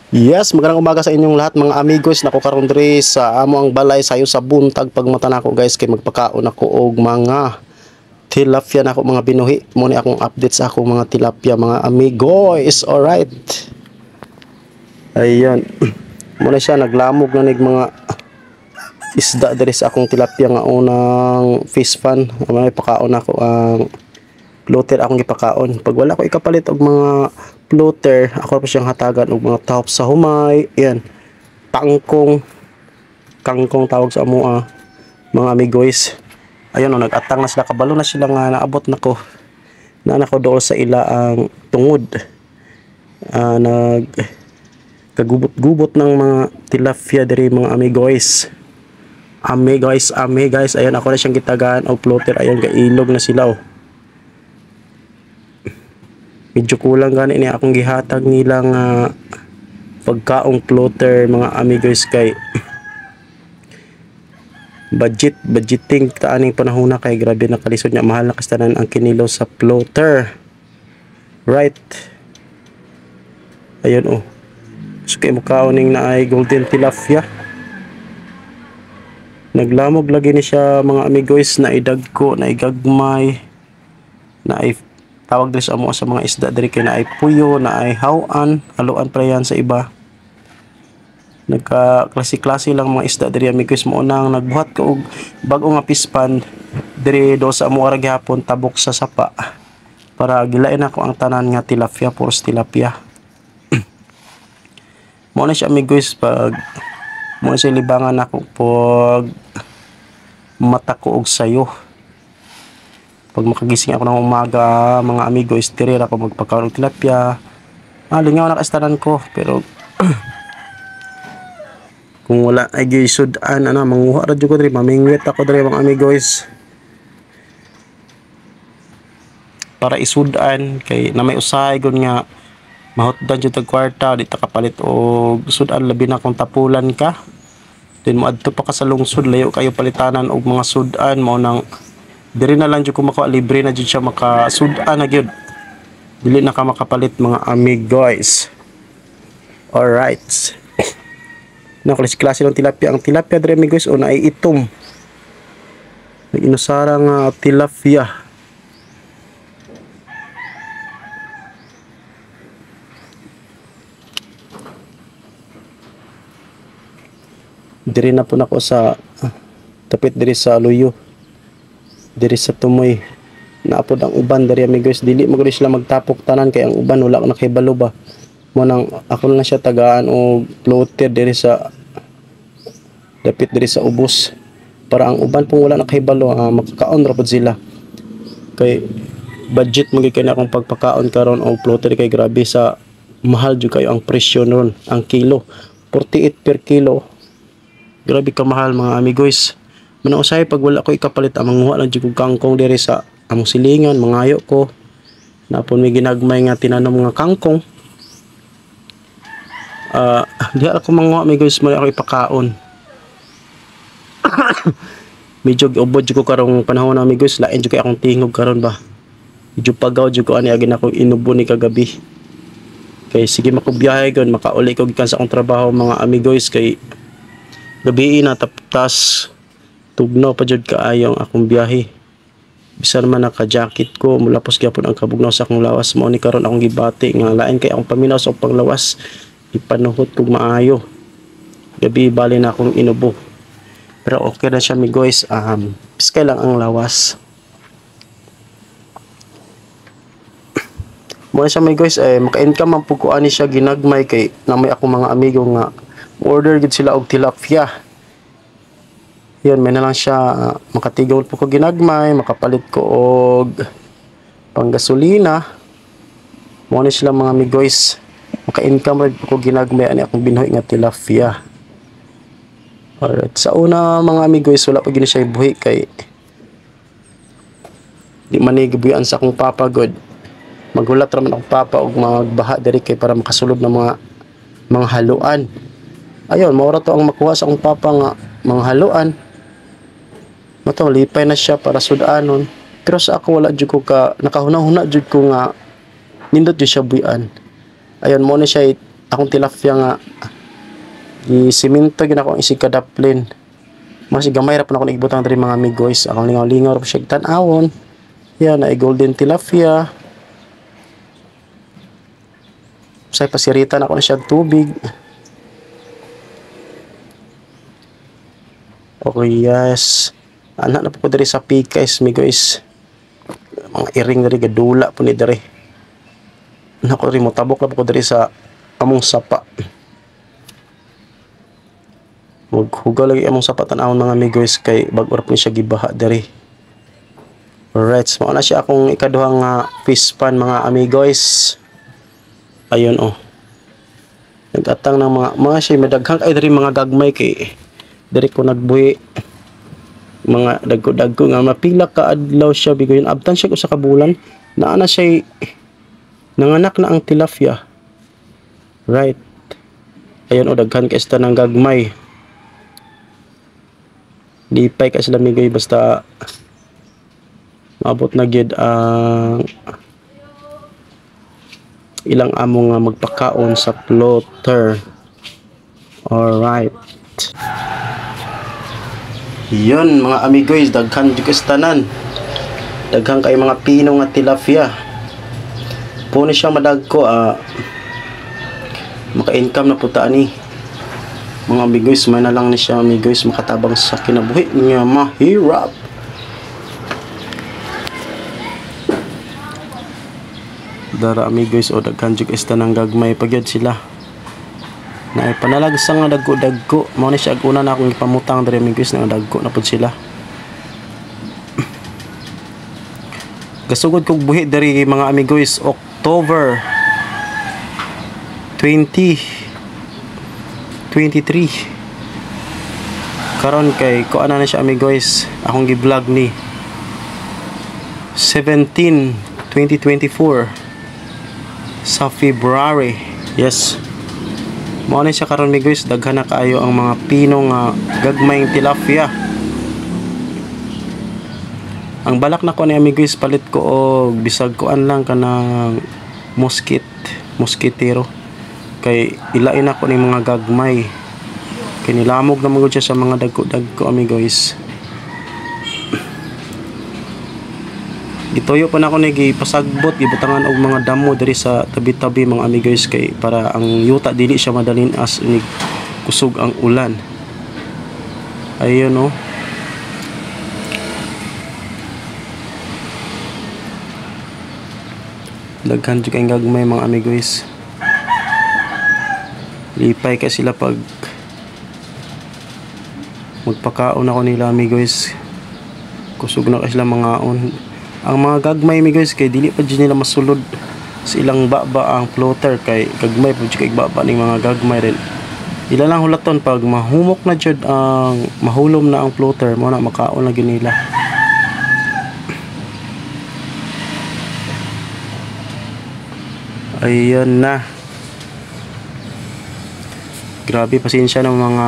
Yes, magandang umaga sa inyong lahat mga amigos. Nako karon diri sa amo ang balay sayo sa buntag pagmata nako guys kay magpakaon ako og mga tilapia nako mga binuhi. Mo ni akong update sa akong mga tilapia mga amigos. Alright. Ayan. Mo na siya naglamog na nig mga isda diri sa akong tilapia nga unang fish pan. May pakaon ako ang floater akong gipakaon. Pag wala ko ikapalit og mga floater, ako pa siyang hatagan og mga tahop sa humay. Ayan. Tangkong, kangkong tawag sa amoa mga amigoys. Ayun o, nag-atang na sila, kabalo na sila nga naabot nako na nako dool sa ila ang tungod. Nag kagubot-gubot ng mga tilapia diri mga amigoys. Amigoys, ayun ako na siyang gitagaan og floater. Ayun, gailog na sila o. Medyo kulang gani ni akong gihatag nilang pagkaong floater mga amigos kay budgeting taaning panahon na kay grabe na kalisod niya, mahal na kastanan ang kinilo sa floater, right? Ayun oh, so kay mukhaoning na ay golden tilapia, naglamog lagi ni siya mga amigos, na idagko na igagmay na ay tawag din sa amo sa mga isda diri kay na ay puyo, na ay hawan, haluan pa yan sa iba. Nagka-klase-klase lang mga isda diri amigos. Mo nang nagbuhat ko og bag-o nga pispan diri do sa amo ara gihapon tabok sa sapa para gilain ako ang tanan nga tilapia, puros tilapia. Mo na siya amigos, pag mo na siya libangan ako pag mata ko og sayo. Pag makagising ako ng umaga mga amigos, diri ako magpakaon og tilapia. Lingaw na kastanan ko, pero kung wala ay gisudan manguha ra jud ko diri, mamingwit ako diri mga amigos para isudan kay na may usahay gud nga mahutdan jud tag kwarta, di ta kapalit og sudan labi na kung tapulan ka then moadto pa ka sa lungsod, layo kayo palitanan og mga sudan. Mo nang diri na lang jud ko makuha, libre na jud siya, makasudan na gyud, dili na ka makapalit mga amigos. Alright, na klase ng tilapia. Ang tilapia dre amigos o na ay itom, inusarang tilapia. Diri na po nako sa tapit diri sa luyo, diri sa tumoy naapod ang uban diri amigos. Dili magud sila magtapok tanan kay ang uban wala na kay balo ba. Mo nang ako na siya tagaan og floater diri sa dapit diri sa ubos para ang uban pong wala na kay balo, makakaon ra pud sila. Kay budget mo kay na akong pagpakaon karon og floater kay grabe sa mahal jud kayo ang presyo noon. Ang kilo 48 per kilo, grabe ka mahal mga amigos. Manausay pag wala ko ikapalit, manguha lang jud kog kangkong diri sa among silingan, mangayo ko napon may ginagmay nga tinanom nga kangkong. Diha ako manguha amigos, mo ako ipakaon. Medyo giubod jud ko karong panahon na amigos, lain jud kay akong tingog karon ba. Medyo pagaw jud ko ani agin ako inubo ni kagabi. Kay sige makubiyahe gon, makauli ko gikan sa akong trabaho mga amigos, kay gabi na taptas tugnaw pa jud kaayo ang akong biyahe. Bisan man naka-jacket ko, mulapos gyapon ang kabugnaw sa akong lawas. Mao ni karon akong gibati nga lain kay akong paminaw sa panglawas, ipanuhot kog maayo. Gabi bali na akong inubo. Pero okay na siya amigos, piskay lang ang lawas. Muna siya amigos, maka-income ang pugkuan ni siya ginagmay kay namay akong mga amigo nga order gid sila og tilapia. Yun, may na lang siya, makatigol po ko ginagmay, makapalit ko og panggasolina. Muna sila mga amigos, maka-income rin po ko ginagmay ani akong binuhi nga tilapia. Alright, sa una mga amigos, wala pa gini siya ibuhi kay di man gibuyan sa akong papa god. Maghulat raman akong papa og magbaha diri kay para makasulod ng mga haluan. Ayun, maura to ang makuha sa akong papa nga mga haluan. Mato lipay na siya para sudanon. Pero sa ako wala jud ko ka nakahuna-huna jud ko nga nindot jud siya buyan. Ayun mo na siya akong tilapia nga gisimento gyud ako ang isig kadaplin. Mas gamay ra pa ako nagbutang diri mga amigoys. Akong lingaw-lingaw ra siya tan-awon. Yan ay golden tilapia. Say pasiritan ako na siya tubig. Okay, yes. Anak na po ko diri sa Pikays, migoys. Mga iring diri gadula po ni diri. Nako rin mo tabok na po ko diri sa among sapa. Maghugaw lagi among sapa tan-awon mga migoys kay bag-ura po ni siya gibaha diri. Alright, mao na siya akong ikaduhang fish pan mga amigoys. Ayun oh. Nagatang ng mga siya madaghang kay diri mga gagmay kay diri ko nagbuhi mga dagko-dagko nga mapila ka adlaw siya bigoy abtan siya usa ka bulan naa na siya nanganak na ang tilapia. Right. Ayun o daghan kay sta ng gagmay. Lipay ka sila migoy basta maabot na gyud ang ilang amo nga magpakaon sa floater. Alright. Yun mga amigoys, daghan jud kastanan. Daghan kay mga pino nga tilapia. Puno siya madagko maka-income na puta ani. Mga amigoys, may na lang ni siya amigoys makatabang sa kinabuhi niya mahirap. Dara amigoys o daghan jud kastanan gagmay pagyud sila. Na panalag sa nga dagko-dagko mao ni siya una na akong ipamutang diri amigoys nga dagko na pud sila. Gasugod kog buhi diri mga amigoys October 2023 karon kay ko ana na siya amigoys akong gi-vlog ni 17/2024 sa February. Yes. Mao ni siya karon migoys daghan na kaayo ang mga pinong gagmayng tilapia. Ang balak na ko ni migoys palit ko og bisag kuan lang kanang moskitero kay ilain ako ni mga gagmay kay nilamog na magud siya sa mga dagko amigoys. Gituyo pa na ako ni gipasagbot gibutangan og mga damo diri sa tabi-tabi mga amigoys kay para ang yuta dili siya madalin as inig kusog ang ulan. Ayun oh. Daghan jud kay gagmay mga amigoys. Lipay ka sila pag magpakaon ako nila amigoys. Kusog na ka sila mga on. Ang mga gagmay migoys kay dili pa jud nila masulod sa ilang baba ang floater kay gagmay pa jud kay baba ning mga gagmay rin. Ila lang hulaton pag mahumok na jud ang mahulom na ang floater mo na makaon na gyud nila. Ayun na. Grabe pasensya ng mga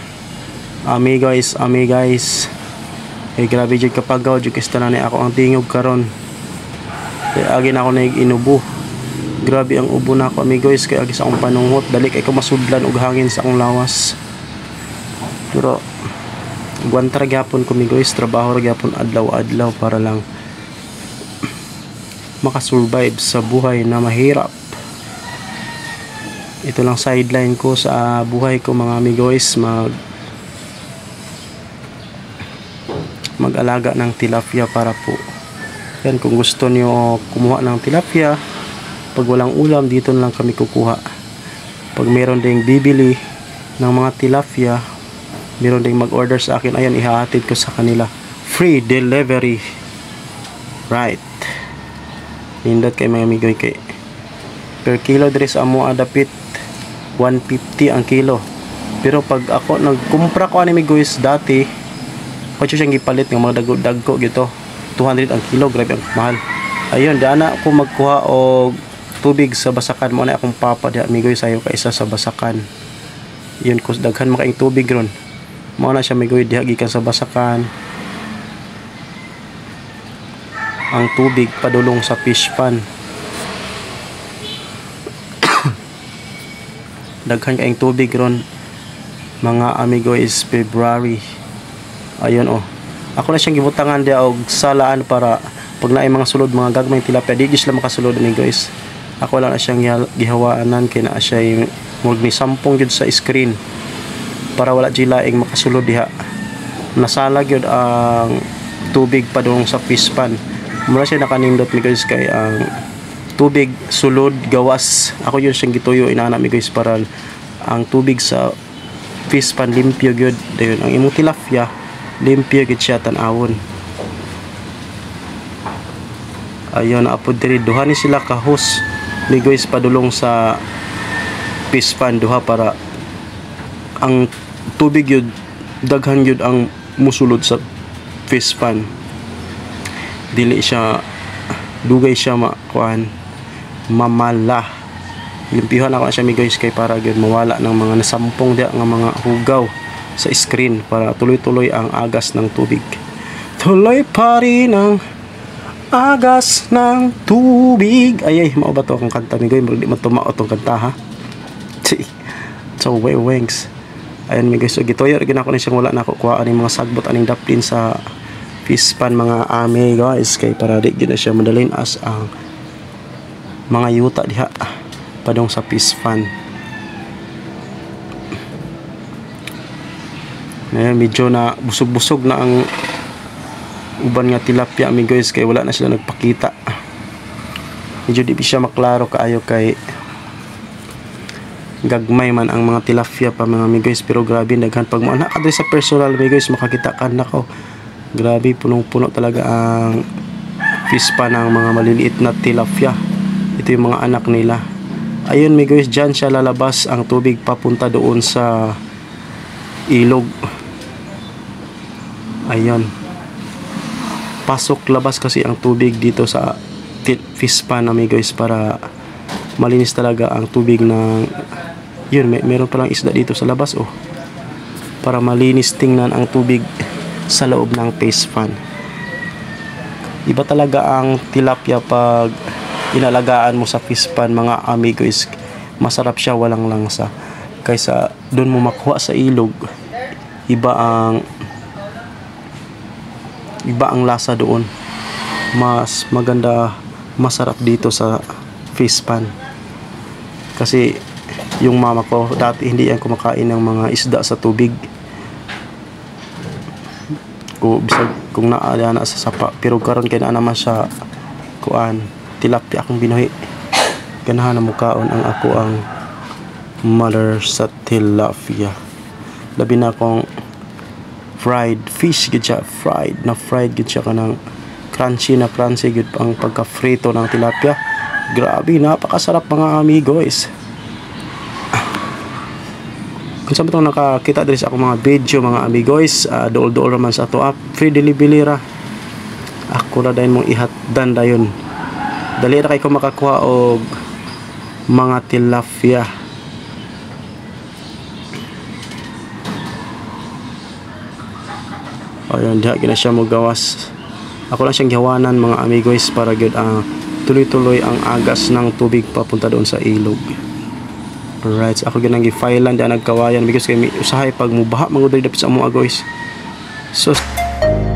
guys. Eh grabe jud kapagaw jud kastanan ni ako ang tingog karon. Kay agi na ako inubo. Grabe ang ubo na ako amigoys kay agi sa akong panunghot dali kay ko masudlan og hangin sa akong lawas. Pero guwantar gyapon ko amigoys, trabaho ra gyapon adlaw-adlaw para lang makasurvive sa buhay na mahirap. Ito lang sideline ko sa buhay ko mga amigoys, mag-alaga ng tilapia para po. Yan, kung gusto niyo kumuha ng tilapia, pag walang ulam, dito lang kami kukuha. Pag meron ding bibili ng mga tilapia, meron ding mag-order sa akin, ayan, ihahatid ko sa kanila. Free delivery. Right. Nindot kay mga amigoy kay per kilo diri sa amo adapit 150 ang kilo. Pero pag ako nagkumpra ko ani migoys dati, pwede siyang gipalit ng mga dagko gito 200 ang kilo, grabe ang mahal. Ayun, diana ako magkuha og tubig sa basakan mo na akong papa diha migoy sayo kaysa sa basakan. Yun kus daghan makaing tubig ron. Mao na siya migoy diha gikan sa basakan. Ang tubig padulong sa fish pan. daghan kaayong tubig ron mga amigo is February. Ayun oh. Ako na siyang gibutangan dia og salaan para pag naay mga sulod mga gagmay tilapia di sila makasulod amigo is. Ako lang na siyang gihawaanan kay naa siya murag ni sampung gyud sa screen para wala laing makasulod diha. Nasalag yun ang tubig pa doon sa fish pan. Mula siya nakanindot mi guys kay ang tubig sulod gawas. Ako yun siyang gituyo inana mi guys para ang tubig sa fish pan limpyo gyud. Dayon ang imong tilapia limpyo gyud siya tan-awon. Ayun apod diri duha ni sila ka hose mi guys padulong sa fish pan duha para ang tubig yun daghan yun ang musulod sa fish pan. Dili siya dugay siya makuan mamala. Limpihan ako na siya mi guys kay para gyud mawala ng mga nasampong dia nga mga hugaw sa screen para tuloy-tuloy ang agas ng tubig. Tuloy pa rin ang agas ng tubig. Ay mao ba to akong kanta mi guys, di man tumao tong kanta ha. So wengs. Ayan mi guys, so gitoyo gid ako ni siyang wala na ako kuha aning mga sagbot aning daplin sa fish pan mga ame guys kay para di gid na siya madalin as ang mga yuta diha padong sa fish pan. Ayan, medyo na busog-busog na ang uban nga tilapia mi guys kay wala na sila nagpakita. Medyo di siya maklaro kaayo kay gagmay man ang mga tilapia pa mga guys pero grabe daghan pag mo na sa personal mi guys makakita ka nako. Grabe punong-puno talaga ang fish pan ng mga maliliit na tilapia. Ito yung mga anak nila. Ayun mi guys, dyan siya lalabas ang tubig papunta doon sa ilog. Ayun. Pasok labas kasi ang tubig dito sa fish pan mi guys para malinis talaga ang tubig ng yun, meron palang isda dito sa labas oh. Para malinis tingnan ang tubig sa loob ng fish pan. Iba talaga ang tilapia pag inalagaan mo sa fish pan mga amigos. Masarap siya walang langsa. Kaysa doon mo makuha sa ilog. Iba ang lasa doon. Mas maganda, masarap dito sa fish pan. Kasi yung mama ko dati hindi yan kumakain ng mga isda sa tubig. Kung naala na sa sapa pero karon kay na naman siya kuan tilapia akong binuhi. Ganahan na mukaon ang ako ang mother sa tilapia. Labi na akong fried fish gid siya, fried gid siya kanang crunchy gid ang pagka-frito ng tilapia. Grabe, napakasarap mga amigos. Kung saan itong nakakita dito sa akong mga video mga amigos, dool-dool naman sa ato free delivery ra. Ako na dahil mong ihatdan dayon. Dali na kayo makakuha og mga tilapia. Ayun, diha gina siya mo gawas. Ako lang siyang gihawanan mga amigos para gyud tuloy-tuloy ang agas ng tubig papunta doon sa ilog. Alright, so ako ginang gi-filean diyan nagkawayan because kay usahay pag mubaha mangudali dapit sa mga guys. So